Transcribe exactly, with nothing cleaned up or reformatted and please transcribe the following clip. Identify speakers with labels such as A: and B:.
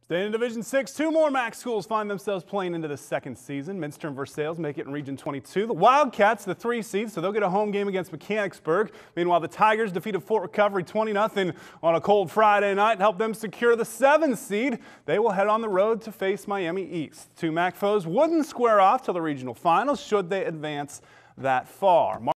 A: Staying in Division six, two more MAC schools find themselves playing into the second season. Minster and Versailles make it in Region twenty-two. The Wildcats, the three seed, so they'll get a home game against Mechanicsburg. Meanwhile, the Tigers defeated Fort Recovery twenty nothing on a cold Friday night, helped them secure the seventh seed. They will head on the road to face Miami East. Two MAC foes wouldn't square off till the regional finals should they advance that far.